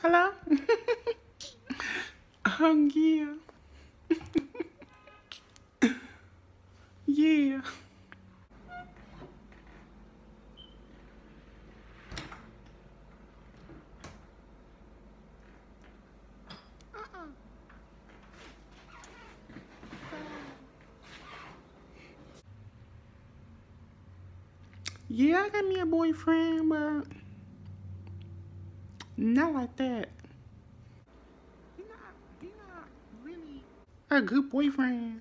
Hello? Yeah. Yeah. Yeah, I got me a boyfriend, but not like that. He not really a good boyfriend.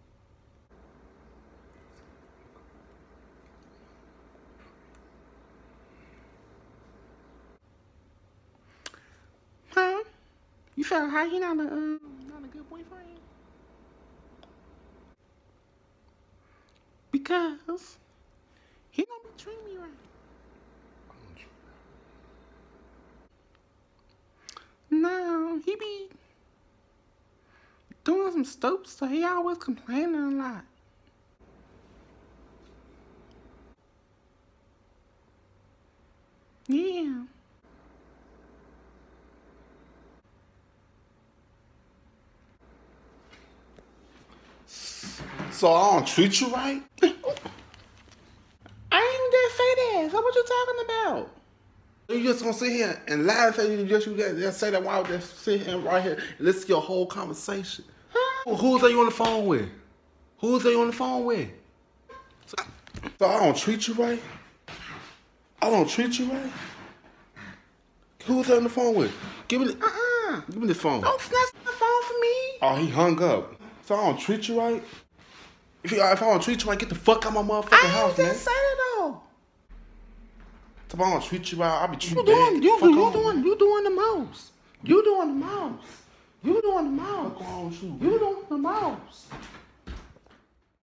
Huh? You felt how he not a good boyfriend? Because he don't be treating me right. No, he be doing some stupid stuff. He always complaining a lot. Yeah. So I don't treat you right? I ain't just say that. So what you talking about? You just gonna sit here and lie and say just say that while I just sit here right here and listen to your whole conversation. Huh? Who's that you on the phone with? Who's that you on the phone with? So I don't treat you right? I don't treat you right? Who's that on the phone with? Give me give me this phone. Don't snatch the phone from me. Oh, he hung up. So I don't treat you right? If I don't treat you right, get the fuck out my motherfucking house, I man. ain't just say that though. So if I don't treat you right, I'll be treating You you bad. doing the most. You doing the most. You doing the most. What's wrong with you? You doing the most.